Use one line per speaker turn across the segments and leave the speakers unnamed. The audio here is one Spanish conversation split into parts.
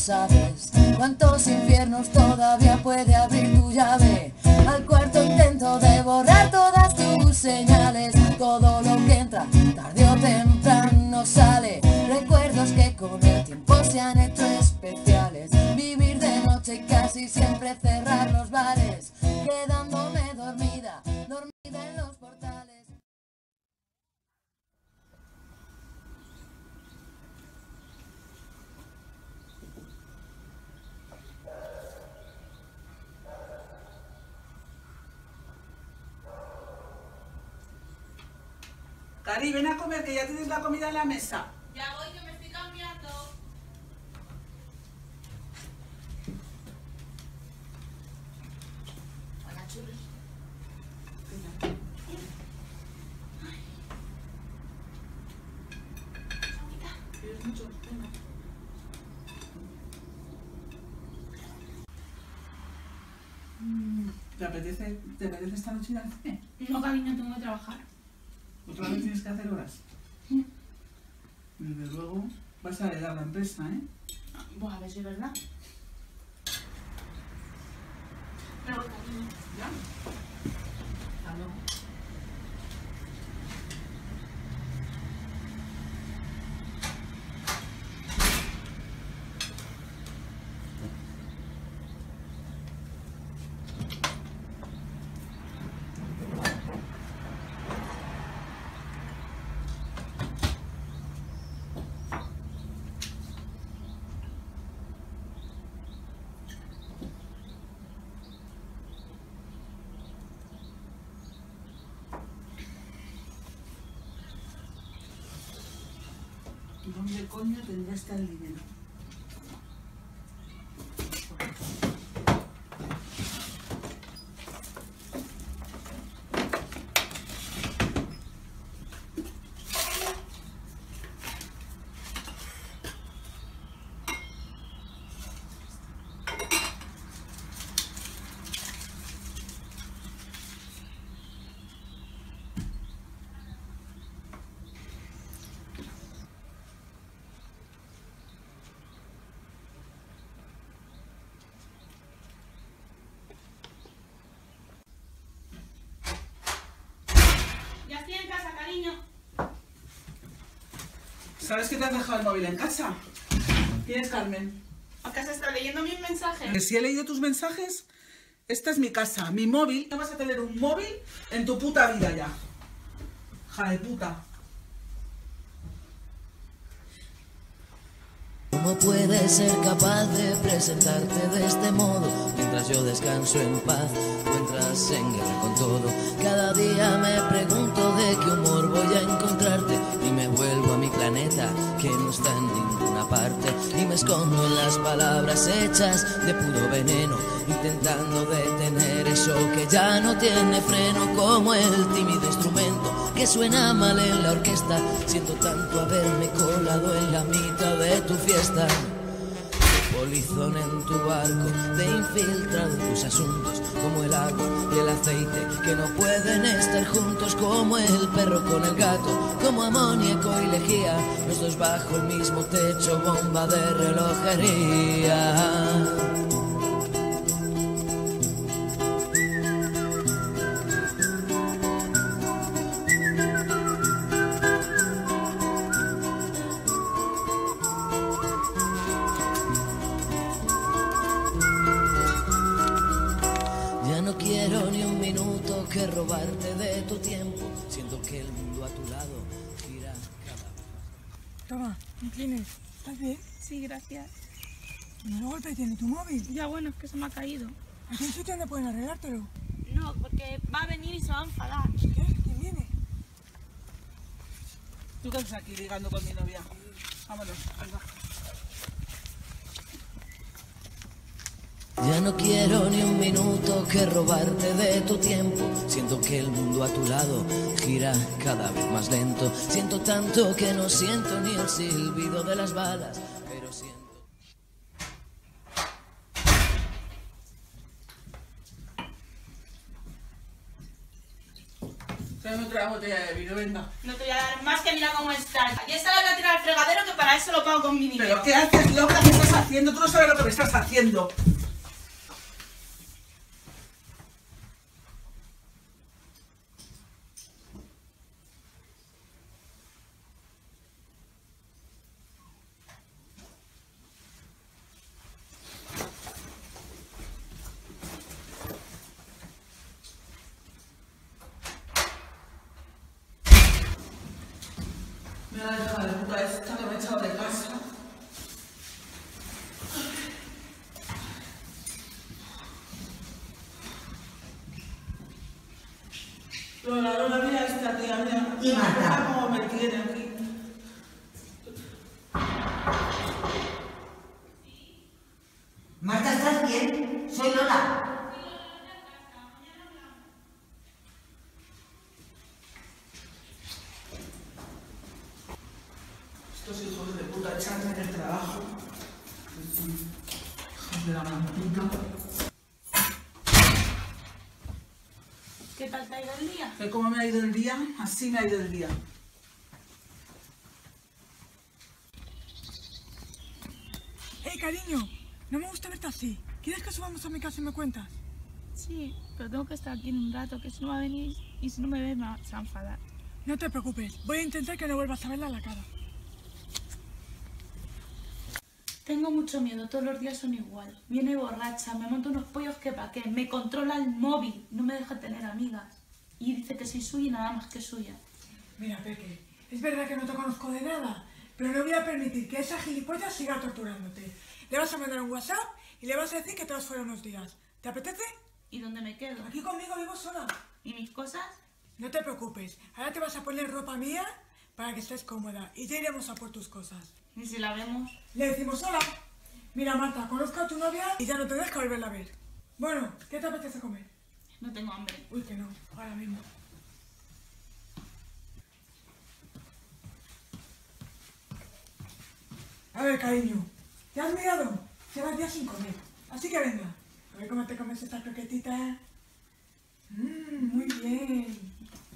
sabes cuántos infiernos todavía puede abrir tu llave. Al cuarto intento de borrar todas tus señales. Todo lo que entra tarde o temprano sale. Recuerdos que con el tiempo se han hecho especiales. Vivir de noche y casi siempre cerrar los bares, quedándome dormida en los portales.
Cari, ven a comer, que ya tienes la comida en la mesa.
Ya voy, que me estoy cambiando. Hola, churros.
¿Quieres mucho? Venga. ¿Te apetece esta noche ir al cine?
No, cariño, tengo que trabajar.
¿Otra vez tienes que hacer horas? Desde luego vas a heredar la empresa, ¿eh?
Pues a ver si es verdad. Me voy, cariño.
¿Ya? Hasta luego. ¿Dónde coño tendría que estar el dinero?
Ya estoy en casa, cariño.
¿Sabes que te has dejado el móvil en casa? ¿Quién es Carmen?
¿Acaso está leyendo mis mensajes?
Que si he leído tus mensajes, esta es mi casa, mi móvil. No vas a tener un móvil en tu puta vida ya. Hija de puta.
¿Cómo puedes ser capaz de presentarte de este modo? Mientras yo descanso en paz, tú entras en guerra con todo. Cada día me pregunto de qué humor voy a encontrarte. Y me vuelvo a mi planeta, que no está en ninguna parte. Y me escondo en las palabras hechas de puro veneno, intentando detener eso que ya no tiene freno. Como el tímido instrumento que suena mal en la orquesta. Siento tanto haberme colado en la mitad de tu fiesta. Polizón en tu barco, te infiltrado en tus asuntos, como el agua y el aceite que no pueden estar juntos, como el perro con el gato, como amoníaco y lejía, los dos bajo el mismo techo, bomba de relojería. No quiero ni un minuto que robarte de tu tiempo. Siento que el mundo a tu lado gira cada vez.
Toma, ¿me tienes? ¿Estás bien?
Sí, gracias.
No golpe tiene tu móvil.
Ya bueno, es que se me ha caído.
¿Aquí en sitio no pueden arreglártelo?
No, porque va a venir y se va a enfadar.
¿Qué? ¿Quién viene?
¿Tú qué haces aquí ligando con mi novia? Vámonos, venga.
Ya no quiero ni un minuto que robarte de tu tiempo. Siento que el mundo a tu lado gira cada vez más lento. Siento tanto que no siento ni el silbido de las balas, pero siento...
Tráeme otra botella de vino, venga.
No te voy a dar más, que mira cómo estás. Y esta la voy a tirar al fregadero, que para eso lo pago con mi dinero.
¿Pero qué haces, loca? ¿Qué estás haciendo? Tú no sabes lo que me estás haciendo. Mira la hija de puta esta que me ha echado de casa. Lola, mira esta tía, mira.
Y Marta.
Mira cómo me tiene aquí.
Marta, ¿estás bien? Soy Lola.
Estos hijos de puta echarme del trabajo. Hijos de la maldita.
¿Qué tal te ha ido el día?
¿Que cómo me ha ido el día? Así me ha ido el día.
Hey, cariño, no me gusta verte así. ¿Quieres que subamos a mi casa y me cuentas?
Sí, pero tengo que estar aquí en un rato, que si no va a venir y si no me ve se va a enfadar.
No te preocupes, voy a intentar que no vuelvas a verla a la cara.
Tengo mucho miedo, todos los días son igual. Viene borracha, me monta unos pollos que pa' qué, me controla el móvil, no me deja tener amigas. Y dice que soy suya y nada más que suya.
Mira, Peque, es verdad que no te conozco de nada, pero no voy a permitir que esa gilipollas siga torturándote. Le vas a mandar un WhatsApp y le vas a decir que te vas fuera unos días. ¿Te apetece?
¿Y dónde me quedo?
Aquí conmigo vivo sola.
¿Y mis cosas?
No te preocupes, ahora te vas a poner ropa mía para que estés cómoda y ya iremos a por tus cosas.
¿Y si la vemos?
Le decimos hola. Mira, Marta, conozco a tu novia y ya no te deja volverla a ver. Bueno, ¿qué te apetece comer?
No tengo hambre.
Uy, que no, ahora mismo. A ver, cariño, ¿te has mirado? Llevas días sin comer, así que venga. A ver cómo te comes esta croquetita. Muy bien.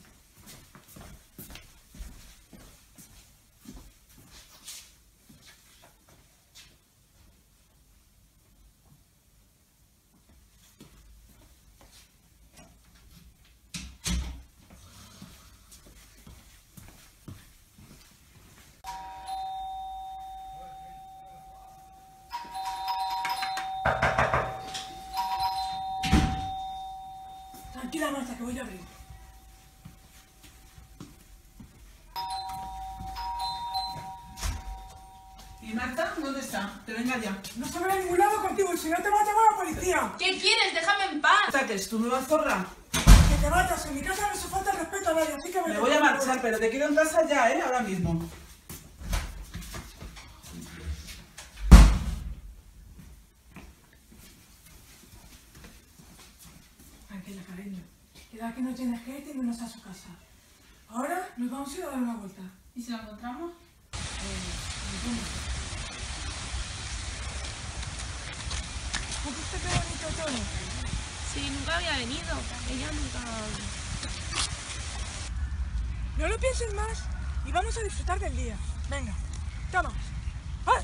Tranquila, Marta, que voy a abrir.
¿Y Marta? ¿Dónde está? Que venga ya.
No se va a ningún lado contigo y si no te va a llamar a la policía.
¿Qué quieres? ¡Déjame en paz!
¿Esta que es tu nueva zorra?
Que te vayas, en mi casa no se falta el respeto a nadie, así que
Me voy a marchar, pero te quiero en casa ya, ahora mismo.
Tranquila, cariño. Queda que no tiene gente y menos a su casa. Ahora nos vamos a ir a dar una vuelta.
¿Y si la encontramos?
¿Has visto qué bonito todo?
Sí, nunca había venido. Ella nunca...
No lo pienses más y vamos a disfrutar del día. Venga, toma. ¡Ah!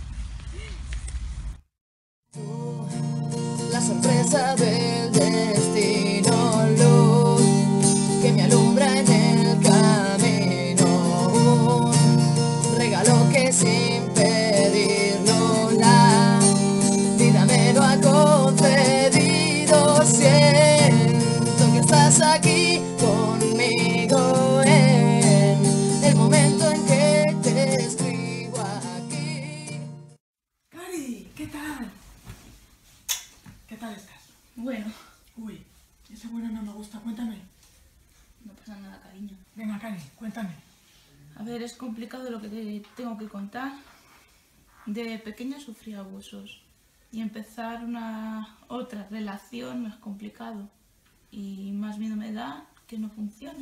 La sorpresa del destino, luz que me alumbra en el camino, un regalo que sin pedirlo la vida me lo ha concedido. Siento que estás aquí conmigo en el momento en que te escribo aquí.
Cari, ¿qué tal? ¿Qué tal estás?
Bueno,
Uy, ese bueno no me gusta, cuéntame.
no pasa nada, cariño.
Venga, Cari, cuéntame.
A ver, es complicado lo que te tengo que contar. De pequeña sufrí abusos y empezar otra relación es complicado y más miedo me da que no funcione.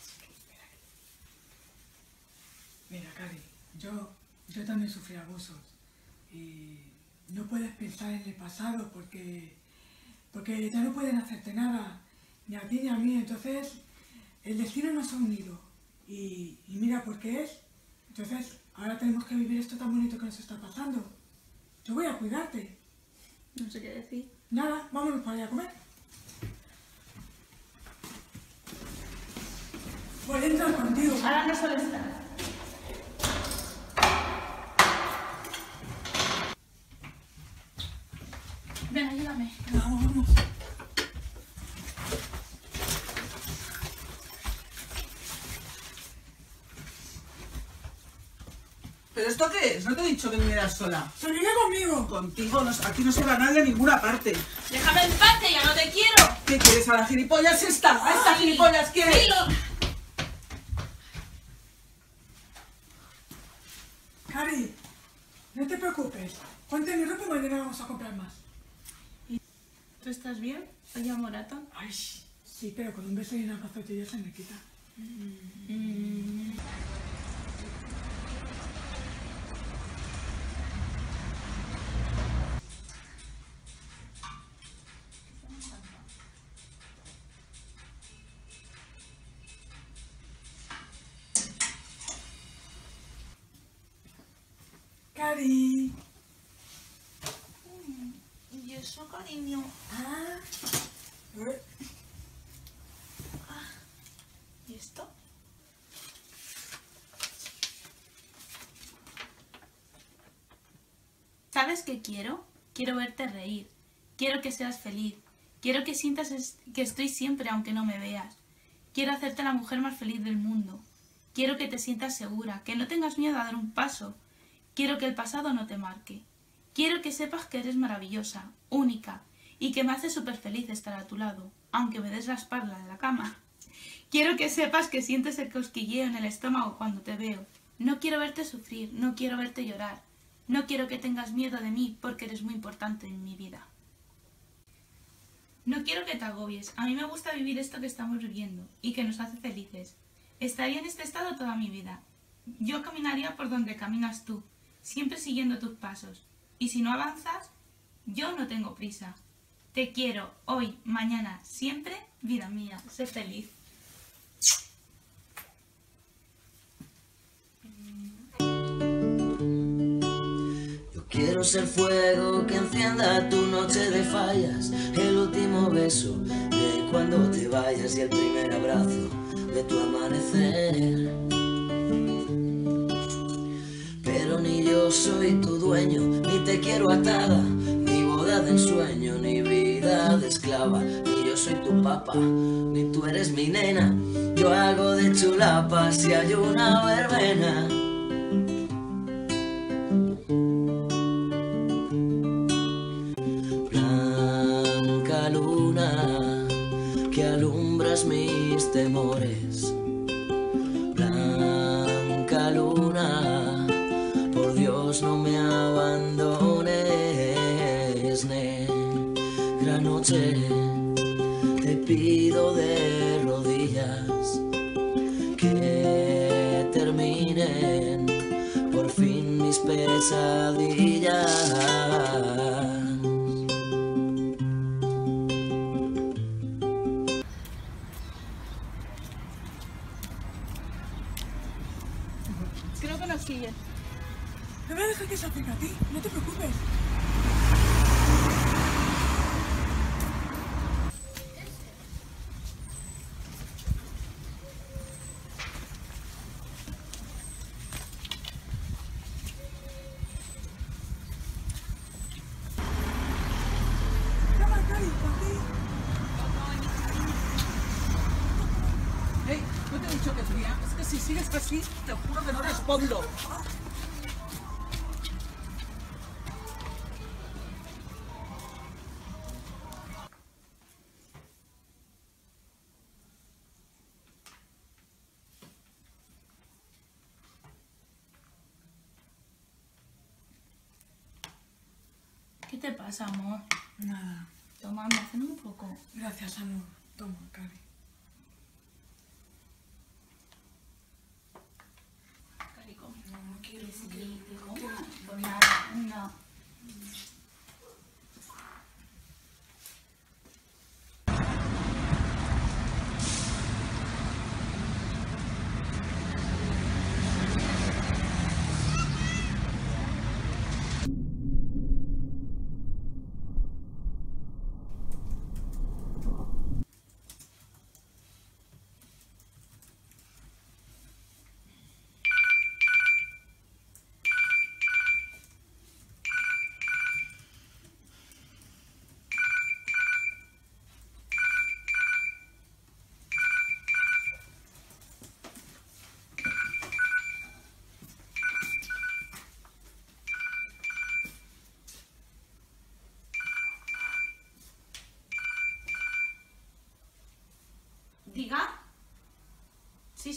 Mira, Cari, yo también sufrí abusos y no puedes pensar en el pasado porque ya no pueden hacerte nada, ni a ti ni a mí. Entonces, El destino nos ha unido. Y mira por qué es. Entonces, ahora tenemos que vivir esto tan bonito que nos está pasando. Yo voy a cuidarte.
No sé qué decir.
Nada, vámonos para allá a comer. Voy a entrar contigo.
Ahora no suele estar. Ven, ayúdame.
Vamos.
¿Pero esto qué es? No te he dicho que vinieras sola.
¡Se viene conmigo!
Contigo, aquí no se va nadie a ninguna parte.
Déjame en paz, que ya no te quiero.
¿Qué quieres a la gilipollas esta? ¿A esta gilipollas quieres?
Cari, no te preocupes. Ponte mi ropa y mañana vamos a comprar más.
¿Tú estás bien? Oye, Morata.
Ay, sí, pero con un beso y un abrazo ya se me quita. Cari.
¿Y eso, cariño? ¿Y esto? ¿Sabes qué quiero? Quiero verte reír. Quiero que seas feliz. Quiero que sientas que estoy siempre aunque no me veas. Quiero hacerte la mujer más feliz del mundo. Quiero que te sientas segura, que no tengas miedo a dar un paso. Quiero que el pasado no te marque. Quiero que sepas que eres maravillosa, única, y que me hace súper feliz estar a tu lado, aunque me des la espalda de la cama. Quiero que sepas que sientes el cosquilleo en el estómago cuando te veo. No quiero verte sufrir, no quiero verte llorar. No quiero que tengas miedo de mí porque eres muy importante en mi vida. No quiero que te agobies. A mí me gusta vivir esto que estamos viviendo y que nos hace felices. Estaría en este estado toda mi vida. Yo caminaría por donde caminas tú, siempre siguiendo tus pasos. Y si no avanzas, yo no tengo prisa. Te quiero hoy, mañana, siempre, vida mía. Sé feliz.
Quiero ser fuego que encienda tu noche de fallas, el último beso de cuando te vayas y el primer abrazo de tu amanecer. Pero ni yo soy tu dueño, ni te quiero atada, ni boda de ensueño, ni vida de esclava, ni yo soy tu papá, ni tú eres mi nena. Yo hago de chulapa si hay una verbena. Que alumbras mis temores, blanca luna, por Dios no me abandones, negra noche, te pido de rodillas que terminen por fin mis pesadillas.
Creo que nos siguen.
No voy a dejar que se acerque a ti, no te preocupes. Llama a Cari, por ti.
Hey, ¿no te he dicho que es mía? Es que si sigues así, te juro que no respondo.
¿Qué te pasa, amor?
Nada.
Toma, me hacen un poco.
Gracias, amor. Toma, Cari.
Cari, come.
No quiero,
Sí,
no quiero.
¿te como? Pues nada, no.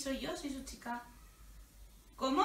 soy yo, soy su chica. ¿Cómo?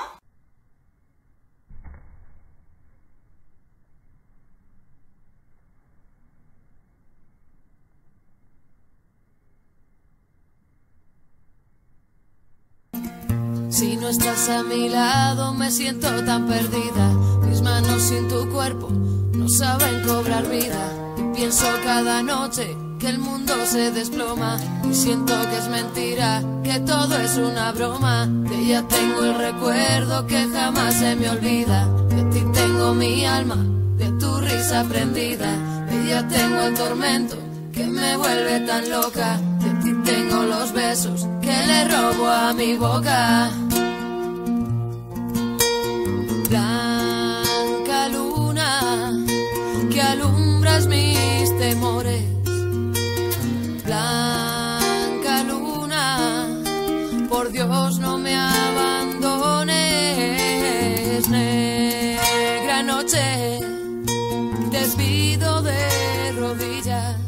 Si no estás a mi lado me siento tan perdida. Mis manos sin tu cuerpo no saben cobrar vida. Y pienso cada noche que el mundo se desploma. Y siento que es mentira, que todo es una broma. De ella tengo el recuerdo que jamás se me olvida. De ti tengo mi alma, de tu risa prendida. De ella tengo el tormento que me vuelve tan loca. De ti tengo los besos que le robo a mi boca. Blanca luna que alumbras mis temores. Blanca luna, por Dios no me abandones. Negra noche, te pido de rodillas.